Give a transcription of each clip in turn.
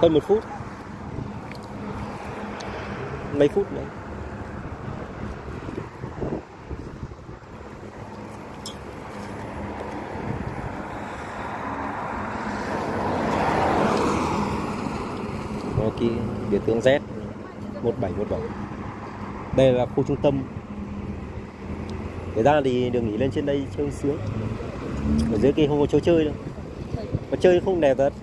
Hơn 1 phút. Mấy phút nữa. Kia biểu tượng Z 1717. Đây là khu trung tâm. Để ra thì đường nghỉ lên trên đây chơi sướng. Ở dưới kia không có chỗ chơi đâu. Mà chơi không đẹp thật.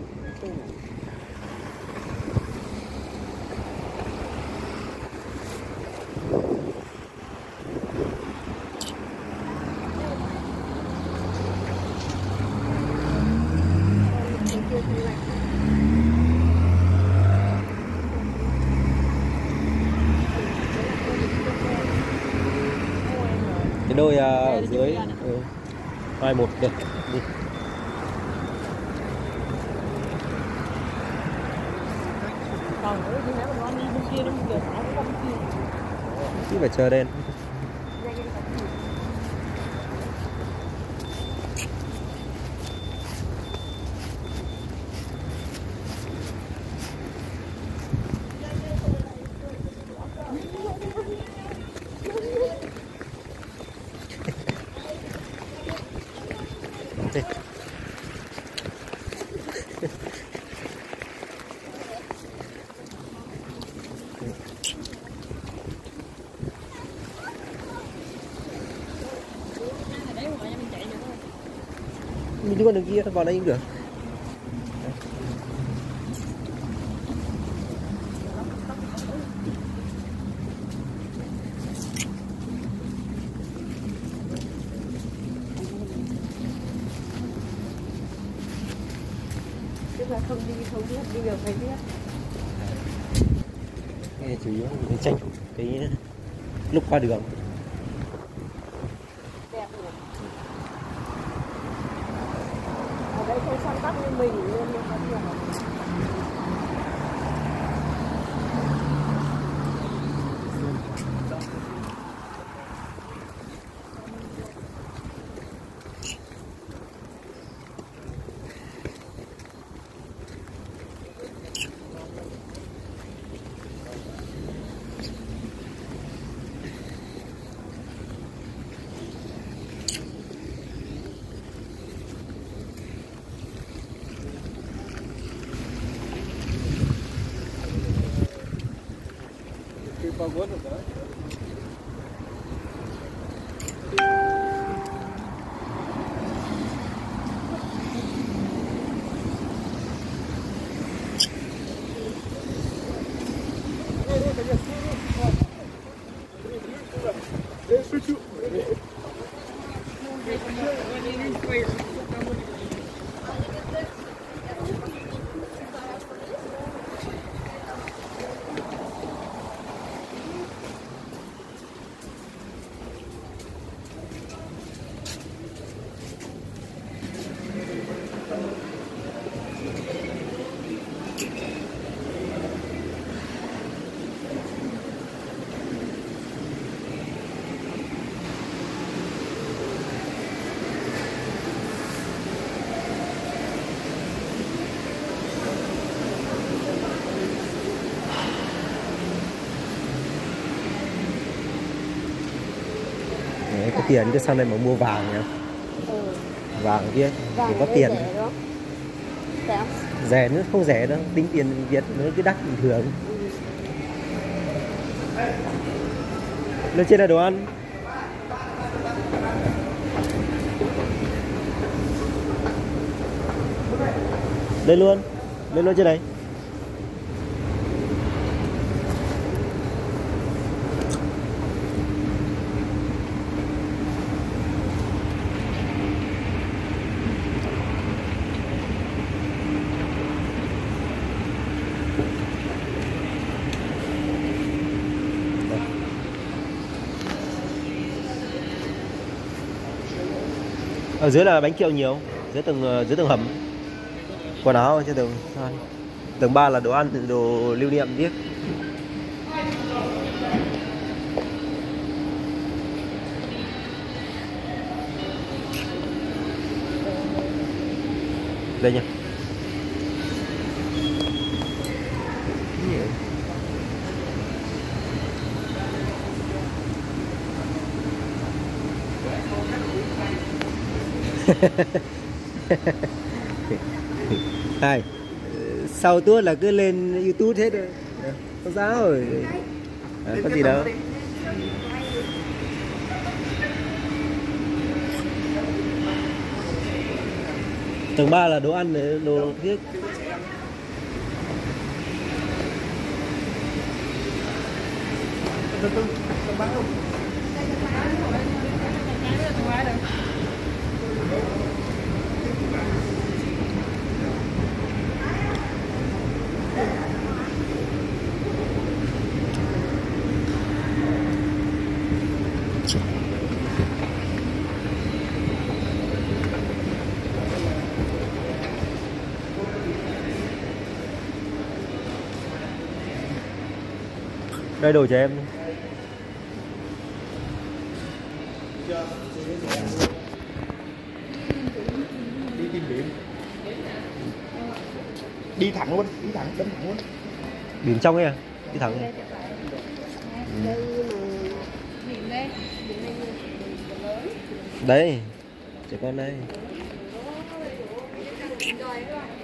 Cái đôi ở dưới 21 đây đi. Chứ phải chờ đèn. Mình đi qua đường kia vào đây cũng được. Tức là không biết, bây giờ phải biết. Cái chủ yếu là tranh thủ cái lúc qua đường. Đẹp nhỉ. Ở đây không săn bắt như mình luôn nhưng có nhiều. Погода, да? Я шучу. Đấy, có tiền chứ sau này mà mua vàng nhá. Vàng kia thì có tiền. Rẻ nữa, không rẻ đâu, tính tiền Việt nó cứ đắt bình thường. Lên trên là đồ ăn. Lên luôn trên này. Ở dưới là bánh kẹo nhiều, dưới tầng hầm. Quần áo trên tầng 2. Tầng 3 là đồ ăn, đồ lưu niệm tiếc. Đây nha. Này, sau tuốt là cứ lên YouTube hết rồi. Không sao rồi. Có gì đâu. Tầng 3 là đồ ăn, đồ thiết. Đây đồ cho em. Đi tìm điểm. Đi thẳng luôn, đi thẳng, đâm thẳng luôn. Biển trong ấy à? Đi thẳng. Đấy, trẻ con đây.